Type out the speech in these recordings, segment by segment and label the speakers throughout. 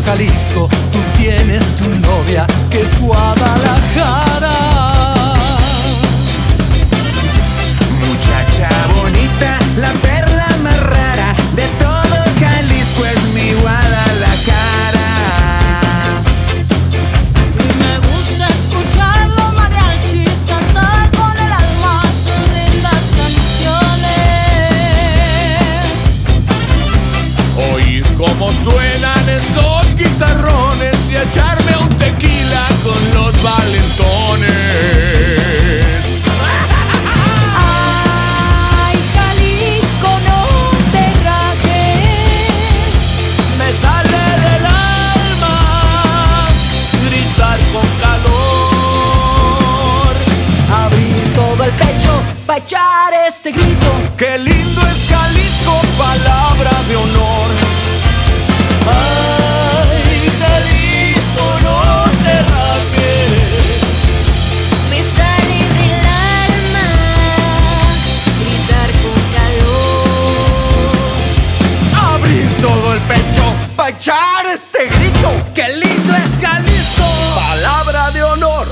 Speaker 1: Jalisco, tú tienes tu novia que es Guadalajara.
Speaker 2: Muchacha bonita, la perla más rara de todo Jalisco es mi Guadalajara.
Speaker 3: Me gusta escuchar los mariachis cantar con el alma sus lindas canciones.
Speaker 4: Oír cómo suenan esos guitarrones y echarme un tequila con los valentones.
Speaker 3: Ay, Jalisco, no te rajes.
Speaker 4: Me sale del alma gritar con calor.
Speaker 3: Abrir todo el pecho pa' echar este grito.
Speaker 4: Qué lindo es Jalisco, palabra de honor. Ay, Jalisco, no te rajes.
Speaker 3: Me sale del alma gritar con calor.
Speaker 4: Abrir todo el pecho pa' echar este grito. ¡Qué lindo es Jalisco! Palabra de honor.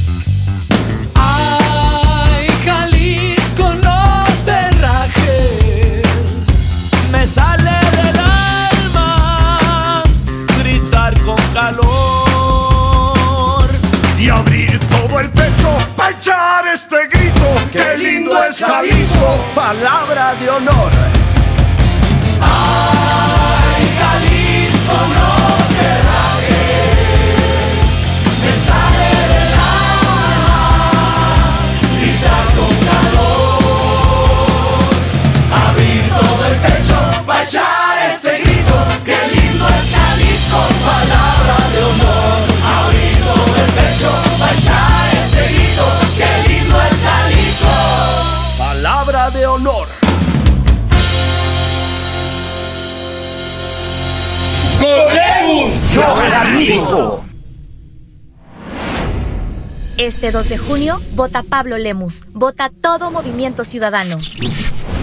Speaker 1: Ay, Jalisco, no te rajes.
Speaker 4: Me sale del alma gritar con calor. Y abrir todo el pecho pa' echar este grito. ¡Qué lindo es Jalisco! Palabra de honor. Ay, Jalisco, no te rajes. Me sale del alma gritar con calor. Abrir todo el pecho pa' echar este grito. ¡Qué lindo es Jalisco! Palabra de honor. Abrir todo el pecho pa' echar este grito. ¡Qué lindo es Jalisco! Palabra de honor.
Speaker 5: Este 2 de junio, vota Pablo Lemus. Vota todo Movimiento Ciudadano.